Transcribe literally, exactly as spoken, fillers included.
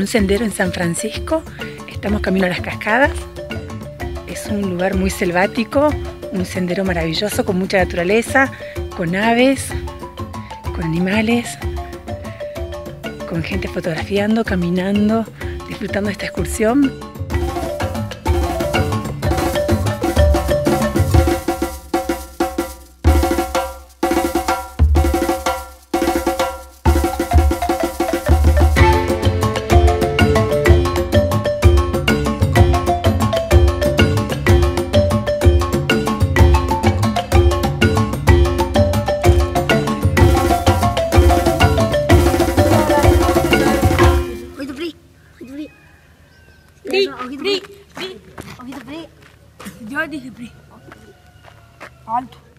un sendero en San Francisco. Estamos camino a las cascadas. Es un lugar muy selvático, un sendero maravilloso con mucha naturaleza, con aves, con animales, con gente fotografiando, caminando, disfrutando de esta excursión. Pri, pri, pri. Ojito, pri. Yo dije pri. Alto.